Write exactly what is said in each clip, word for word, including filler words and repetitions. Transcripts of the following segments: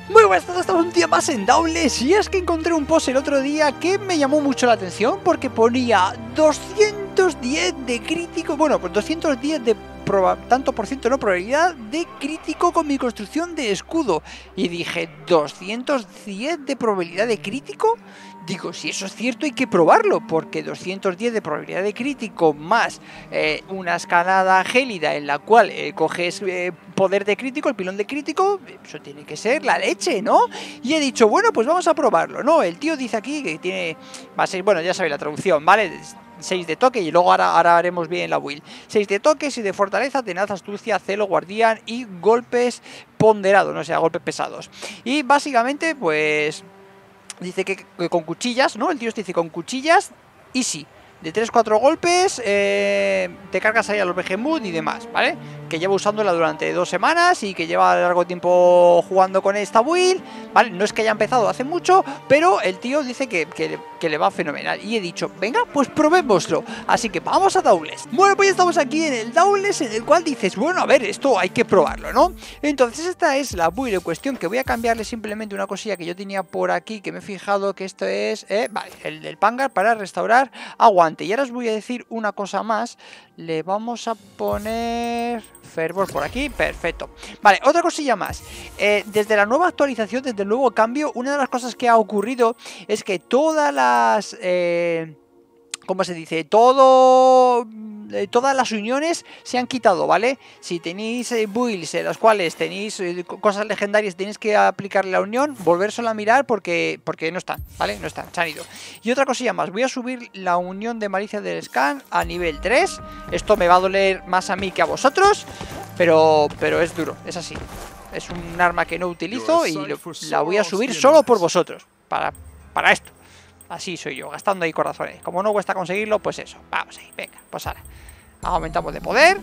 Muy buenas tardes, estamos un día más en Dauntless. Y es que encontré un post el otro día que me llamó mucho la atención porque ponía doscientos diez de crítico, bueno, pues doscientos diez de tanto por ciento no probabilidad de crítico con mi construcción de escudo. Y dije, ¿doscientos diez de probabilidad de crítico? Digo, si eso es cierto hay que probarlo, porque doscientos diez de probabilidad de crítico más eh, una escalada gélida en la cual eh, coges eh, poder de crítico, el pilón de crítico, eso tiene que ser la leche, ¿no? Y he dicho, bueno, pues vamos a probarlo, ¿no? El tío dice aquí que tiene, va a ser, bueno, ya sabéis la traducción, ¿vale? seis de toque y luego ahora, ahora haremos bien la build. seis de toque, seis de fortaleza, tenaz, astucia, celo, guardián y golpes ponderados, no sea, golpes pesados. Y básicamente, pues dice que, que con cuchillas, ¿no? El tío dice con cuchillas, easy. De tres cuatro golpes, eh, te cargas ahí a los Behemoth y demás, ¿vale? Que lleva usándola durante dos semanas y que lleva largo tiempo jugando con esta build, ¿vale? No es que haya empezado hace mucho, pero el tío dice que, que, que le va fenomenal. Y he dicho, venga, pues probémoslo. Así que vamos a Dauntless. Bueno, pues ya estamos aquí en el Dauntless, en el cual dices, bueno, a ver, esto hay que probarlo, ¿no? Entonces esta es la build en cuestión, que voy a cambiarle simplemente una cosilla que yo tenía por aquí, que me he fijado que esto es, eh, vale, el del Pangar para restaurar agua. Y ahora os voy a decir una cosa más. Le vamos a poner fervor por aquí, perfecto. Vale, otra cosilla más. eh, Desde la nueva actualización, desde el nuevo cambio, una de las cosas que ha ocurrido es que todas las... Eh, ¿Cómo se dice? Todo... Eh, todas las uniones se han quitado, ¿vale? Si tenéis eh, builds en las cuales tenéis eh, cosas legendarias, tenéis que aplicarle la unión, volvérselo a mirar porque, porque no están, ¿vale? No están, se han ido. Y otra cosilla más, voy a subir la unión de malicia del scan a nivel tres. Esto me va a doler más a mí que a vosotros, pero, pero es duro, es así. Es un arma que no utilizo y lo, la voy a subir solo por vosotros, para, para esto. Así soy yo, gastando ahí corazones. Como no cuesta conseguirlo, pues eso. Vamos ahí, venga, pues ahora aumentamos de poder.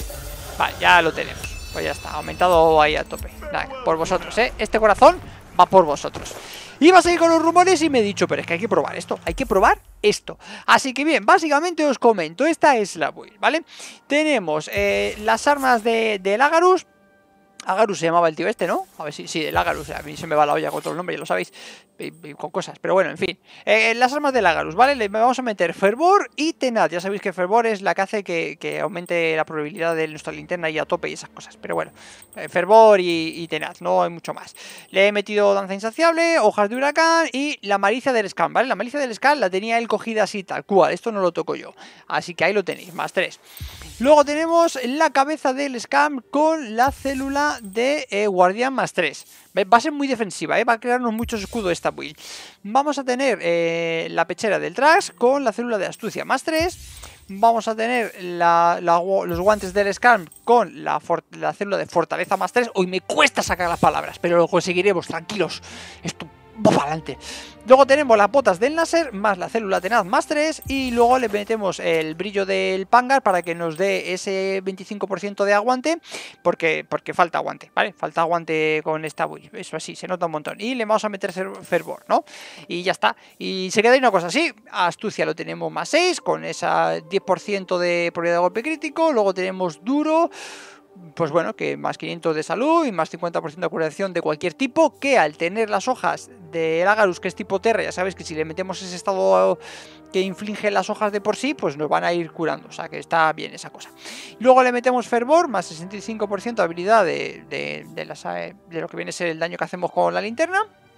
Vale, ya lo tenemos. Pues ya está, aumentado ahí a tope. Nada, por vosotros, ¿eh? Este corazón va por vosotros. Iba a seguir con los rumores y me he dicho, pero es que hay que probar esto, hay que probar esto. Así que bien, básicamente os comento, esta es la build, ¿vale? Tenemos eh, las armas de, de Lagarus. Agarus se llamaba el tío este, ¿no? A ver si, sí, el Agarus, a mí se me va la olla con todo el nombre, ya lo sabéis, y, y con cosas, pero bueno, en fin. Eh, las armas del Agarus, ¿vale? Le vamos a meter fervor y tenaz. Ya sabéis que fervor es la que hace que, que aumente la probabilidad de nuestra linterna y a tope y esas cosas, pero bueno, eh, fervor y, y tenaz, no hay mucho más. Le he metido danza insaciable, hojas de huracán y la malicia del scan, ¿vale? La malicia del scan la tenía él cogida así tal cual, esto no lo toco yo, así que ahí lo tenéis, más tres. Luego tenemos la cabeza del scam con la célula de eh, guardián más tres. Va a ser muy defensiva, ¿eh? Va a crearnos muchos escudos esta build. Vamos a tener eh, la pechera del Trash con la célula de astucia más tres. Vamos a tener la, la, los guantes del scam con la, la célula de fortaleza más tres. Hoy me cuesta sacar las palabras, pero lo conseguiremos, tranquilos. Esto va para adelante. Luego tenemos las botas del láser más la célula tenaz más tres. Y luego le metemos el brillo del Pangar para que nos dé ese veinticinco por ciento de aguante. Porque, porque falta aguante, ¿vale? Falta aguante con esta build. Eso así, se nota un montón. Y le vamos a meter fervor, ¿no? Y ya está. Y se queda ahí una cosa así. Astucia lo tenemos más seis con esa diez por ciento de probabilidad de golpe crítico. Luego tenemos duro, pues bueno, que más quinientos de salud y más cincuenta por ciento de curación de cualquier tipo, que al tener las hojas de Agarus, que es tipo terra, ya sabéis que si le metemos ese estado que inflige las hojas de por sí, pues nos van a ir curando, o sea que está bien esa cosa. Luego le metemos fervor, más sesenta y cinco por ciento de habilidad de, de, de, las, de lo que viene a ser el daño que hacemos con la linterna,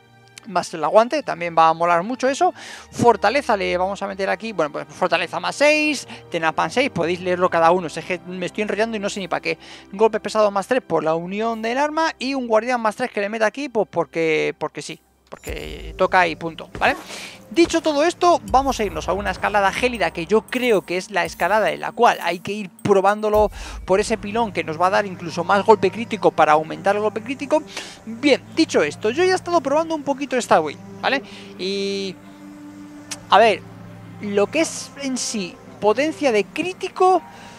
más el aguante, también va a molar mucho eso. Fortaleza le vamos a meter aquí, bueno, pues fortaleza más seis, tenapan seis, podéis leerlo cada uno, es que me estoy enrollando y no sé ni para qué. Golpe pesado más tres por la unión del arma y un guardián más tres que le meta aquí, pues porque, porque sí, porque toca y punto, ¿vale? Dicho todo esto, vamos a irnos a una escalada gélida que yo creo que es la escalada en la cual hay que ir probándolo por ese pilón que nos va a dar incluso más golpe crítico para aumentar el golpe crítico. Bien, dicho esto, yo ya he estado probando un poquito esta build, ¿vale? Y... a ver, lo que es en sí potencia de crítico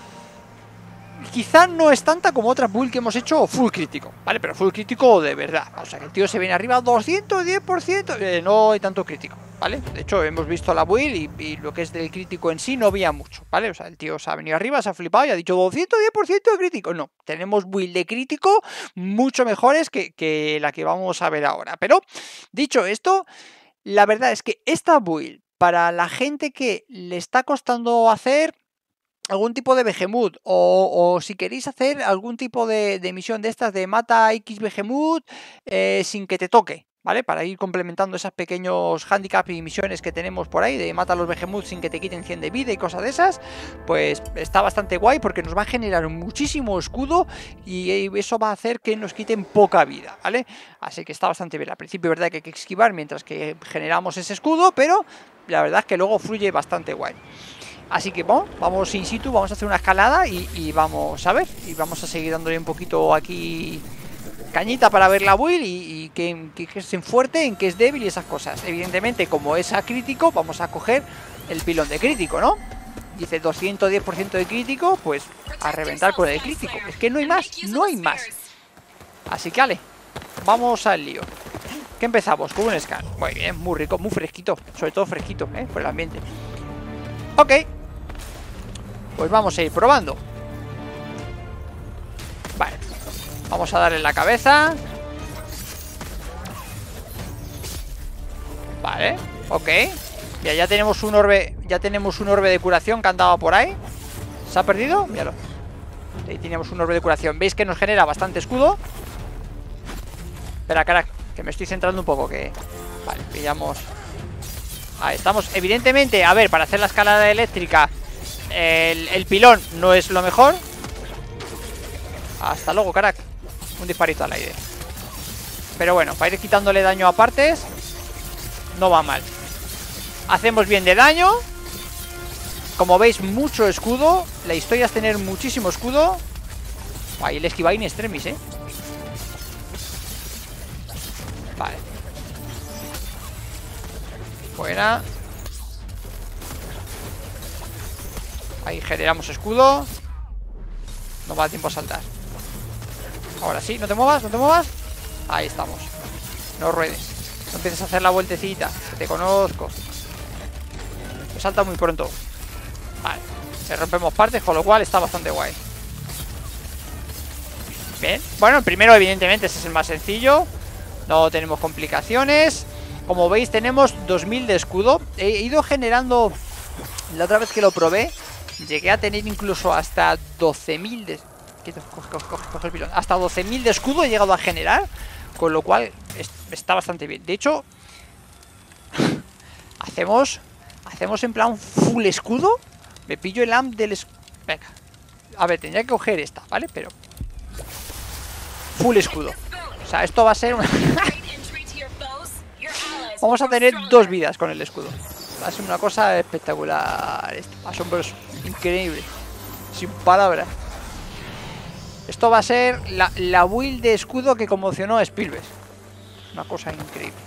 quizá no es tanta como otra build que hemos hecho full crítico, ¿vale? Pero full crítico de verdad, o sea que el tío se viene arriba doscientos diez por ciento, eh, no hay tanto crítico, ¿vale? De hecho, hemos visto la build y, y lo que es del crítico en sí no había mucho, ¿vale? O sea, el tío se ha venido arriba, se ha flipado y ha dicho doscientos diez por ciento de crítico. No, tenemos build de crítico mucho mejores que, que la que vamos a ver ahora. Pero, dicho esto, la verdad es que esta build, para la gente que le está costando hacer algún tipo de Behemoth, o, o si queréis hacer algún tipo de, de misión de estas de mata X Behemoth eh, sin que te toque, ¿vale? Para ir complementando esos pequeños handicaps y misiones que tenemos por ahí, de mata a los Behemoth sin que te quiten cien de vida y cosas de esas, pues está bastante guay porque nos va a generar muchísimo escudo y eso va a hacer que nos quiten poca vida, ¿vale? Así que está bastante bien. Al principio es verdad que hay que esquivar mientras que generamos ese escudo, pero la verdad es que luego fluye bastante guay. Así que bueno, vamos in situ, vamos a hacer una escalada y, y vamos a ver, y vamos a seguir dándole un poquito aquí cañita para ver la build y, y que, que, que es fuerte, en que es débil y esas cosas. Evidentemente, como es a crítico, vamos a coger el pilón de crítico, ¿no? Dice doscientos diez por ciento de crítico, pues a reventar con el crítico. Es que no hay más, no hay más. Así que vale, vamos al lío. ¿Qué empezamos? Con un scan. Muy bien, muy rico, muy fresquito, sobre todo fresquito, ¿eh? Por el ambiente. Ok, pues vamos a ir probando. Vale, vamos a darle en la cabeza. Vale, ok. Ya, ya tenemos un orbe. Ya tenemos un orbe de curación que andaba por ahí. ¿Se ha perdido? Míralo. Ahí teníamos un orbe de curación. ¿Veis que nos genera bastante escudo? Espera, carac, que me estoy centrando un poco. Que... Vale, pillamos. Ahí estamos. Evidentemente, a ver, para hacer la escalada eléctrica el, el pilón no es lo mejor. Hasta luego, carac. Un disparito al aire. Pero bueno, para ir quitándole daño a partes, no va mal. Hacemos bien de daño. Como veis, mucho escudo. La historia es tener muchísimo escudo. Ahí el esquiva in extremis, eh. Vale. Buena. Ahí generamos escudo. No va a dar tiempo a saltar. Ahora sí, no te muevas, no te muevas. Ahí estamos. No ruedes. No empieces a hacer la vueltecita, que te conozco. Me salta muy pronto. Vale. Le rompemos partes, con lo cual está bastante guay. Bien. Bueno, el primero evidentemente ese es el más sencillo. No tenemos complicaciones. Como veis tenemos dos mil de escudo. He ido generando. La otra vez que lo probé llegué a tener incluso hasta doce mil de... Coge, coge, coge, coge el pilón. Hasta doce mil de escudo he llegado a generar. Con lo cual es, está bastante bien. De hecho Hacemos Hacemos en plan full escudo. Me pillo el A M del escudo. Venga. A ver, tendría que coger esta, ¿vale? Pero full escudo. O sea, esto va a ser una... Vamos a tener dos vidas con el escudo. Va a ser una cosa espectacular. Esto, asombroso, increíble. Sin palabras. Esto va a ser la, la build de escudo que conmocionó a Spielberg. Una cosa increíble.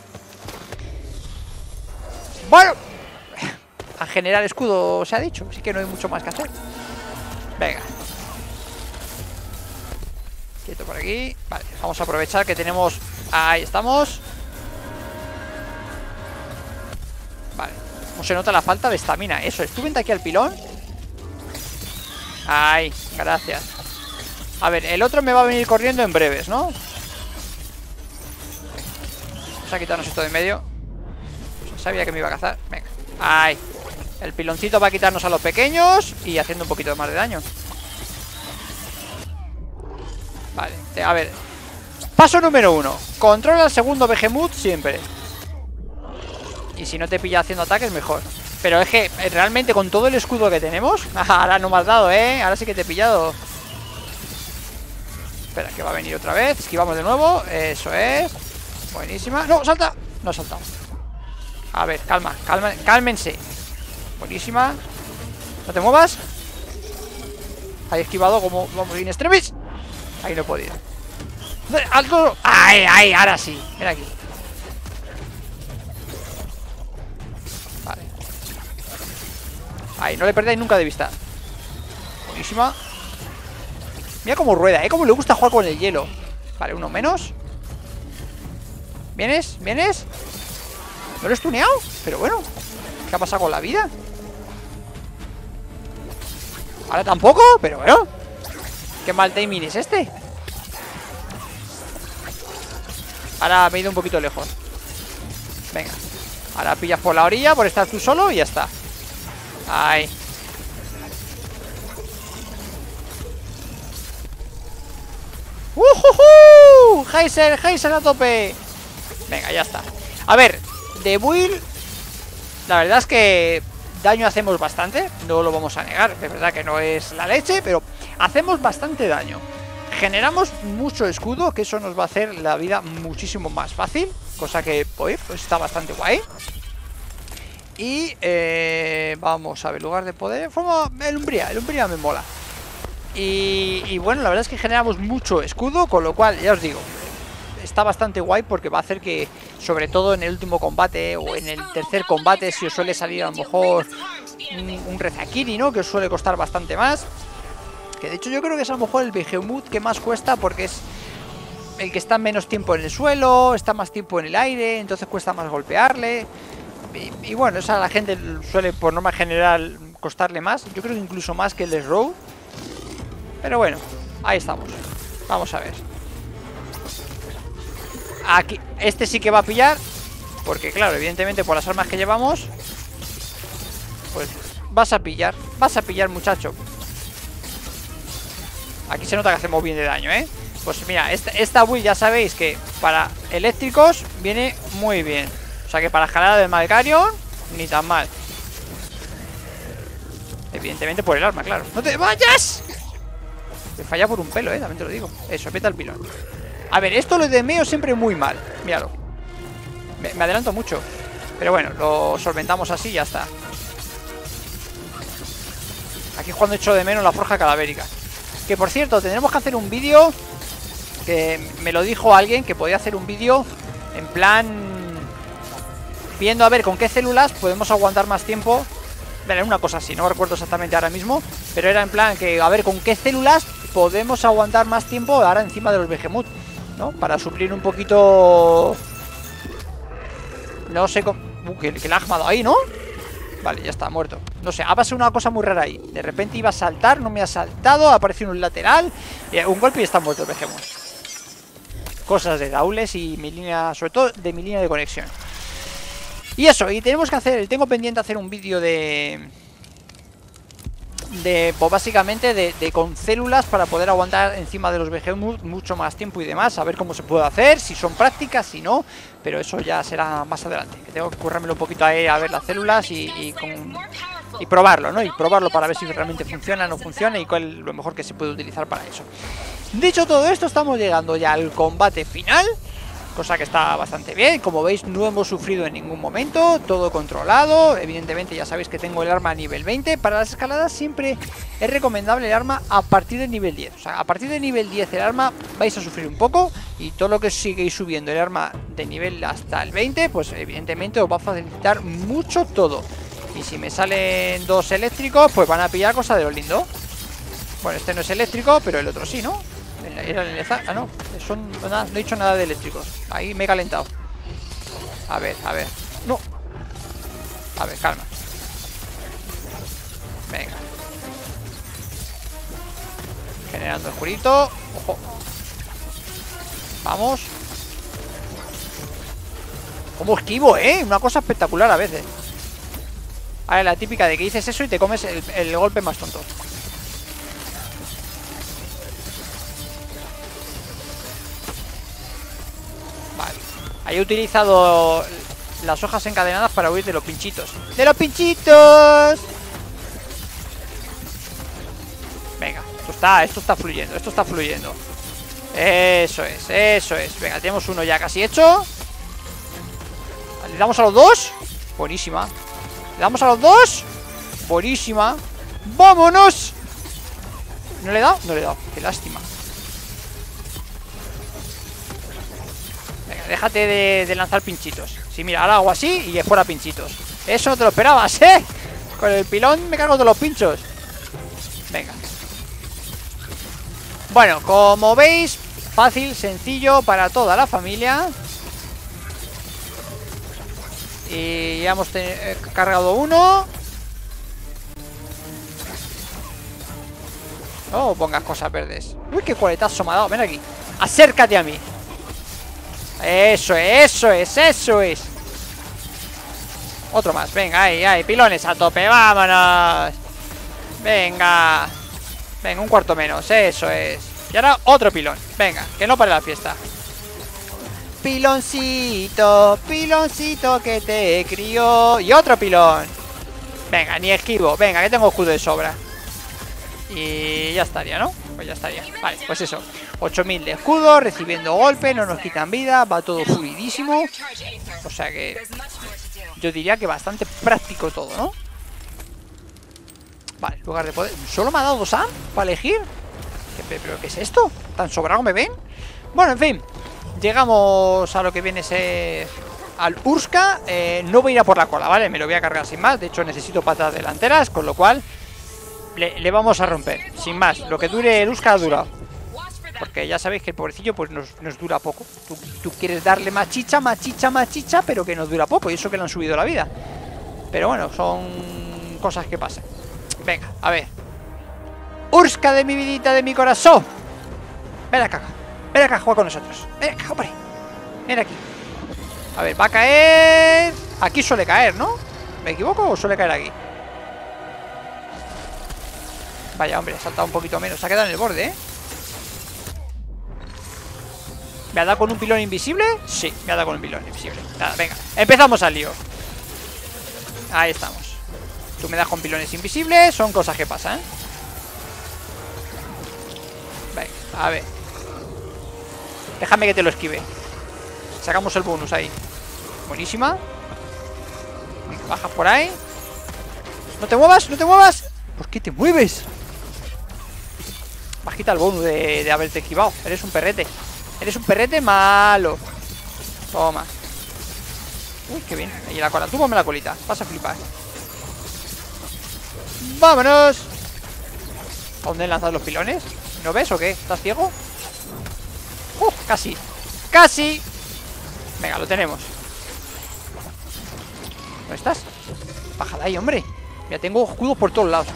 Bueno, a generar escudo se ha dicho, así que no hay mucho más que hacer. Venga. Quieto por aquí. Vale, vamos a aprovechar que tenemos... Ahí estamos. Vale, no se nota la falta de estamina. Eso es, tú vente aquí al pilón. Ay, gracias. A ver, el otro me va a venir corriendo en breves, ¿no? Vamos a quitarnos esto de en medio. Pues sabía que me iba a cazar. Venga, ay. El piloncito va a quitarnos a los pequeños y haciendo un poquito más de daño. Vale, a ver. Paso número uno. Controla el segundo Behemoth siempre. Y si no te pilla haciendo ataques, mejor. Pero es que realmente con todo el escudo que tenemos... Ahora no me has dado, ¿eh? Ahora sí que te he pillado. Espera, que va a venir otra vez. Esquivamos de nuevo. Eso es. Buenísima. ¡No! ¡Salta! No he saltado. A ver, calma, calma, cálmense. Buenísima. No te muevas. Ahí esquivado como... Vamos, in extremis. Ahí no he podido. ¡Alto! ¡Ay, ay! Ahora sí. Ven aquí. Vale. Ahí, no le perdáis nunca de vista. Buenísima. Mira cómo rueda, ¿eh? Cómo le gusta jugar con el hielo. Vale, uno menos. ¿Vienes? ¿Vienes? ¿No lo he stuneado? Pero bueno, ¿qué ha pasado con la vida? Ahora tampoco, pero bueno. ¿Qué mal timing es este? Ahora me he ido un poquito lejos. Venga. Ahora pillas por la orilla, por estar tú solo y ya está. Ahí. ¡Ujujú! ¡Heiser, Heiser a tope! Venga, ya está. A ver, de build, la verdad es que daño hacemos bastante. No lo vamos a negar. De verdad que no es la leche, pero hacemos bastante daño. Generamos mucho escudo, que eso nos va a hacer la vida muchísimo más fácil. Cosa que, pues, pues está bastante guay. Y eh, vamos a ver, lugar de poder. Forma el Umbría, el Umbría me mola. Y, y bueno, la verdad es que generamos mucho escudo, con lo cual, ya os digo, está bastante guay porque va a hacer que, sobre todo en el último combate o en el tercer combate, si os suele salir a lo mejor un, un Rezakiri, ¿no? Que os suele costar bastante más. Que de hecho yo creo que es a lo mejor el Behemoth que más cuesta porque es el que está menos tiempo en el suelo, está más tiempo en el aire, entonces cuesta más golpearle. Y, y bueno, esa a la gente suele por norma general costarle más. Yo creo que incluso más que el Slow. Pero bueno, ahí estamos. Vamos a ver. Aquí, este sí que va a pillar. Porque claro, evidentemente por las armas que llevamos, pues vas a pillar. Vas a pillar, muchacho. Aquí se nota que hacemos bien de daño, ¿eh? Pues mira, esta, esta build ya sabéis que para eléctricos viene muy bien. O sea que para jalada de Malgarion, ni tan mal. Evidentemente por el arma, claro. ¡No te vayas! Me falla por un pelo, eh, también te lo digo. Eso, peta el pilón. A ver, esto lo de Meo siempre muy mal. Míralo. Me, me adelanto mucho. Pero bueno, lo solventamos así y ya está. Aquí cuando echo de menos la forja cadavérica. Que por cierto, tendremos que hacer un vídeo. Que me lo dijo alguien que podía hacer un vídeo en plan viendo a ver con qué células podemos aguantar más tiempo. Vale, una cosa así, no recuerdo exactamente ahora mismo. Pero era en plan que a ver con qué células podemos aguantar más tiempo ahora encima de los Behemoth, ¿no? Para suplir un poquito. No sé cómo. Uh, que, que le ha dado ahí, ¿no? Vale, ya está, muerto. No sé, ha pasado una cosa muy rara ahí. De repente iba a saltar, no me ha saltado. Ha aparecido un lateral, y un golpe y está muerto el Behemoth. Cosas de Daules y mi línea, sobre todo de mi línea de conexión. Y eso, y tenemos que hacer, tengo pendiente hacer un vídeo de... De, pues básicamente de, de con células para poder aguantar encima de los Behemoth mucho más tiempo y demás. A ver cómo se puede hacer, si son prácticas, si no. Pero eso ya será más adelante. Que tengo que currármelo un poquito ahí a ver las células y, y, con, y probarlo, ¿no? Y probarlo para ver si realmente funciona o no funciona y cuál es lo mejor que se puede utilizar para eso. Dicho todo esto, estamos llegando ya al combate final. Cosa que está bastante bien. Como veis, no hemos sufrido en ningún momento. Todo controlado. Evidentemente ya sabéis que tengo el arma a nivel veinte. Para las escaladas siempre es recomendable el arma a partir del nivel diez. O sea, a partir del nivel diez el arma vais a sufrir un poco. Y todo lo que sigáis subiendo el arma de nivel hasta el veinte, pues evidentemente os va a facilitar mucho todo. Y si me salen dos eléctricos, pues van a pillar cosa de lo lindo. Bueno, este no es eléctrico, pero el otro sí, ¿no? Era el enlaza... Ah, no, son... no, no he dicho nada de eléctricos. Ahí me he calentado. A ver, a ver. No. A ver, calma. Venga. Generando el jurito. Ojo. Vamos. Como esquivo, ¿eh? Una cosa espectacular a veces. Ahora la típica de que dices eso y te comes el, el golpe más tonto. Ahí he utilizado las hojas encadenadas para huir de los pinchitos. ¡De los pinchitos! Venga, esto está, esto está fluyendo, esto está fluyendo. Eso es, eso es. Venga, tenemos uno ya casi hecho. ¿Le damos a los dos? Buenísima. ¿Le damos a los dos? Buenísima. ¡Vámonos! ¿No le he dado? No le he dado, qué lástima. Déjate de, de lanzar pinchitos. Sí, mira, ahora hago así y fuera pinchitos. Eso no te lo esperabas, ¿eh? Con el pilón me cargo de los pinchos. Venga. Bueno, como veis, fácil, sencillo para toda la familia. Y ya hemos eh, cargado uno. Oh, pongas cosas verdes. Uy, qué coletazo me ha dado. Ven aquí. Acércate a mí. Eso es, eso es, eso es. Otro más. Venga, ahí, ahí. Pilones a tope. Vámonos. Venga. Venga, un cuarto menos. Eso es. Y ahora otro pilón. Venga, que no pare la fiesta. Piloncito, piloncito que te crió. Y otro pilón. Venga, ni esquivo. Venga, que tengo escudo de sobra. Y ya estaría, ¿no? Pues ya estaría. Vale, pues eso. ocho mil de escudo, recibiendo golpe, no nos quitan vida. Va todo fluidísimo. O sea que yo diría que bastante práctico todo, ¿no? Vale, lugar de poder. ¿Solo me ha dado Sam para elegir? ¿Pero, pero qué es esto? ¿Tan sobrado me ven? Bueno, en fin. Llegamos a lo que viene ese... al Urska. eh, No voy a ir a por la cola, ¿vale? Me lo voy a cargar sin más. De hecho necesito patas delanteras, con lo cual le, le vamos a romper, sin más. Lo que dure el Urska ha durado. Porque ya sabéis que el pobrecillo pues nos, nos dura poco. Tú, tú quieres darle más chicha, más chicha, más chicha, pero que nos dura poco. Y eso que le han subido la vida. Pero bueno, son cosas que pasan. Venga, a ver. Urska de mi vidita, de mi corazón. Ven acá. Ven acá, juega con nosotros. Ven acá, hombre. Ven aquí. A ver, va a caer... Aquí suele caer, ¿no? ¿Me equivoco o suele caer aquí? Vaya, hombre, ha saltado un poquito menos. Se ha quedado en el borde, ¿eh? ¿Me ha dado con un pilón invisible? Sí, me ha dado con un pilón invisible. Nada, venga, empezamos al lío. Ahí estamos. Tú me das con pilones invisibles. Son cosas que pasan, ¿eh? Venga, a ver. Déjame que te lo esquive. Sacamos el bonus ahí. Buenísima. Venga, bajas por ahí. No te muevas, no te muevas. ¿Por qué te mueves? Bajita el bonus de, de haberte esquivado. Eres un perrete. Eres un perrete malo. Toma. Uy, qué bien. Ahí la cola. Tú ponme la colita. Vas a flipar. ¡Vámonos! ¿A dónde lanzas los pilones? ¿No ves o qué? ¿Estás ciego? ¡Uh! Casi. ¡Casi! Venga, lo tenemos. ¿Dónde estás? Baja de ahí, hombre. Ya tengo escudos por todos lados.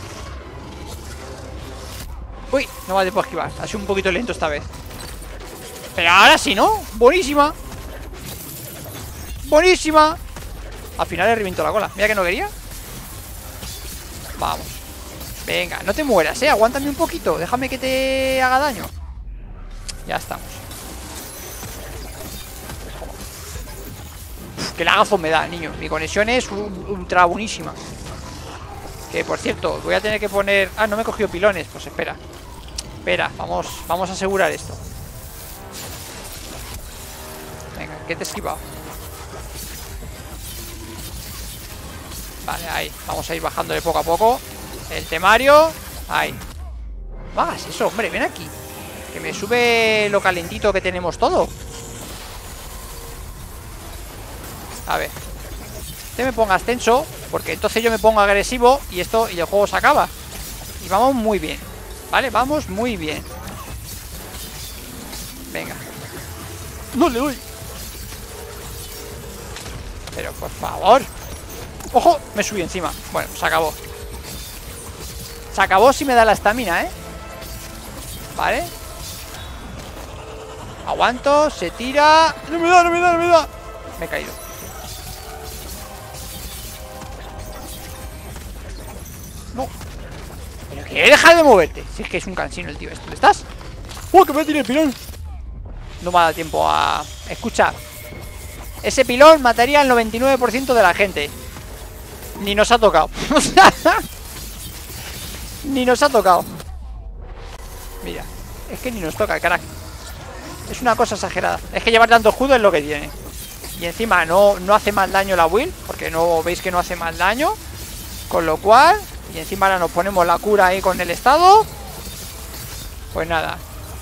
Uy, no va a poder esquivar. Ha sido un poquito lento esta vez. Pero ahora sí, ¿no? Buenísima. Buenísima. Al final le reviento la cola. Mira que no quería. Vamos. Venga, no te mueras, eh. Aguántame un poquito. Déjame que te haga daño. Ya estamos. Uf, qué lagazo me da, niño. Mi conexión es ultra buenísima. Que por cierto, voy a tener que poner... Ah, no me he cogido pilones. Pues espera. Espera, vamos, vamos a asegurar esto. Venga, que te he esquivado. Vale, ahí. Vamos a ir bajándole poco a poco el temario. Ahí. No hagas eso, hombre, ven aquí. Que me sube lo calentito que tenemos todo. A ver. Te me pongas tenso, porque entonces yo me pongo agresivo y esto y el juego se acaba. Y vamos muy bien. Vale, vamos muy bien. Venga. No le doy. Pero por favor. ¡Ojo! Me subí encima. Bueno, se acabó. Se acabó si me da la estamina, ¿eh? Vale. Aguanto, se tira. ¡No me da, no me da, no me da! Me he caído. No. Pero que deja de moverte. Si es que es un cansino el tío este. ¿Dónde estás? ¡Oh, que me tiré el pilón! No me ha dado tiempo a... Escucha. Ese pilón mataría al noventa y nueve por ciento de la gente. Ni nos ha tocado. Ni nos ha tocado. Mira. Es que ni nos toca, carajo. Es una cosa exagerada. Es que llevar tanto escudo es lo que tiene. Y encima no, no hace más daño la Will. Porque no veis que no hace más daño. Con lo cual... Y encima ahora nos ponemos la cura ahí con el estado. Pues nada.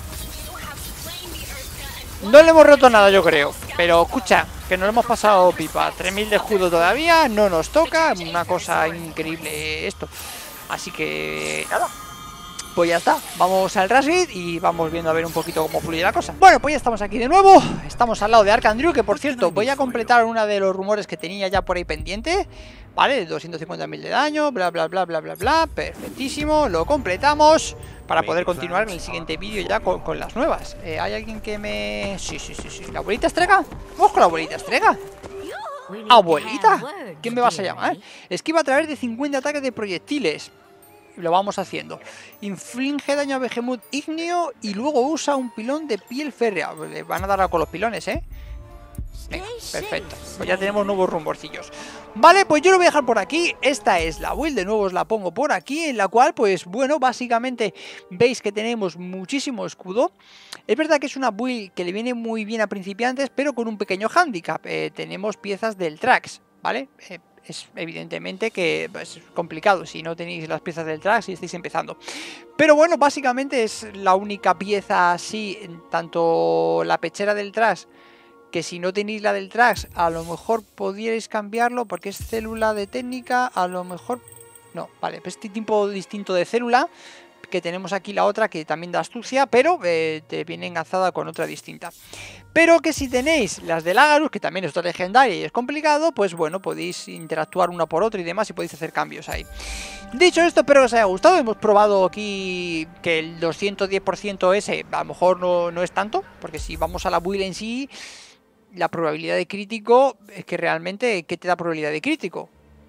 No le hemos roto nada, yo creo. Pero escucha, que nos hemos pasado pipa. tres mil de escudo todavía, no nos toca. Una cosa increíble esto. Así que nada. pues ya está, vamos al Rush y vamos viendo a ver un poquito cómo fluye la cosa. Bueno, pues ya estamos aquí de nuevo, estamos al lado de Arcandrew, que por cierto, voy a completar uno de los rumores que tenía ya por ahí pendiente. Vale, doscientos cincuenta mil de daño, bla bla bla bla bla bla, perfectísimo, lo completamos para poder continuar en el siguiente vídeo ya con, con las nuevas. eh, ¿Hay alguien que me...? Sí, sí, sí, sí, ¿la abuelita Estrega? Vamos con la abuelita Estrega. ¿Abuelita? ¿Quién me vas a llamar? Esquiva a través de cincuenta ataques de proyectiles. Lo vamos haciendo. Inflige daño a Behemoth ígneo y luego usa un pilón de piel férrea. Le van a dar con los pilones, ¿eh? Venga, perfecto. Pues ya tenemos nuevos rumorcillos. Vale, pues yo lo voy a dejar por aquí. Esta es la build, de nuevo os la pongo por aquí, en la cual, pues bueno, básicamente veis que tenemos muchísimo escudo. Es verdad que es una build que le viene muy bien a principiantes, pero con un pequeño handicap. Eh, tenemos piezas del Trax, ¿vale? Eh, es evidentemente que es complicado si no tenéis las piezas del Trax y estáis empezando. Pero bueno, básicamente es la única pieza así, tanto la pechera del Trax, que si no tenéis la del Trax, a lo mejor podríais cambiarlo porque es célula de técnica, a lo mejor... No, vale, pues este tipo distinto de célula, que tenemos aquí la otra que también da astucia, pero eh, te viene enlazada con otra distinta. Pero que si tenéis las de Lagarus, que también es otra legendaria y es complicado, pues bueno, podéis interactuar una por otra y demás y podéis hacer cambios ahí. Dicho esto, espero que os haya gustado. Hemos probado aquí que el doscientos diez por ciento ese a lo mejor no, no es tanto, porque si vamos a la build en sí... La probabilidad de crítico es que realmente, ¿qué te da probabilidad de crítico?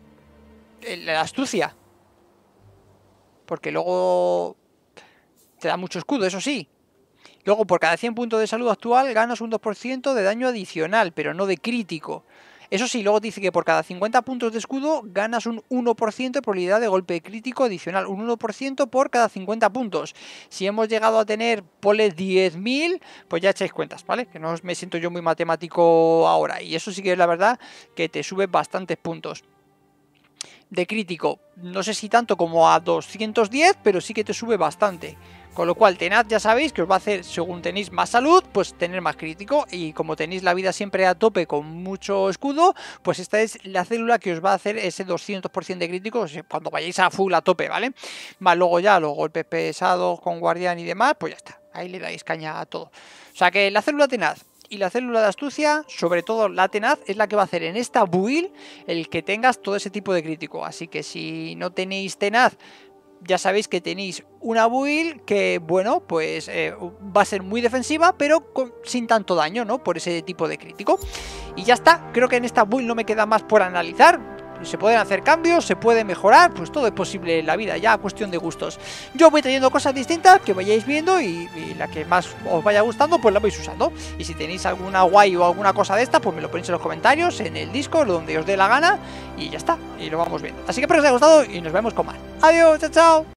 La astucia. Porque luego te da mucho escudo, eso sí. Luego, por cada cien puntos de salud actual, ganas un dos por ciento de daño adicional, pero no de crítico. Eso sí, luego te dice que por cada cincuenta puntos de escudo ganas un uno por ciento de probabilidad de golpe crítico adicional. Un uno por ciento por cada cincuenta puntos. Si hemos llegado a tener, ponle diez mil, pues ya echáis cuentas, ¿vale? Que no me siento yo muy matemático ahora. Y eso sí que es la verdad que te sube bastantes puntos de crítico. No sé si tanto como a doscientos diez, pero sí que te sube bastante. Con lo cual, tenaz, ya sabéis que os va a hacer, según tenéis más salud, pues tener más crítico. Y como tenéis la vida siempre a tope con mucho escudo, pues esta es la célula que os va a hacer ese doscientos por ciento de crítico cuando vayáis a full a tope, ¿vale? Más luego ya los golpes pesados con guardián y demás, pues ya está. Ahí le dais caña a todo. O sea que la célula tenaz y la célula de astucia, sobre todo la tenaz, es la que va a hacer en esta build el que tengas todo ese tipo de crítico. Así que si no tenéis tenaz, ya sabéis que tenéis una build que, bueno, pues eh, va a ser muy defensiva, pero con, sin tanto daño, ¿no? Por ese tipo de crítico. Y ya está, creo que en esta build no me queda más por analizar. Se pueden hacer cambios, se puede mejorar, pues todo es posible en la vida, ya cuestión de gustos. Yo voy trayendo cosas distintas que vayáis viendo y, y la que más os vaya gustando, pues la vais usando. Y si tenéis alguna guay o alguna cosa de esta, pues me lo ponéis en los comentarios, en el Discord, donde os dé la gana, y ya está, y lo vamos viendo. Así que espero que os haya gustado y nos vemos con más. Adiós, chao, chao.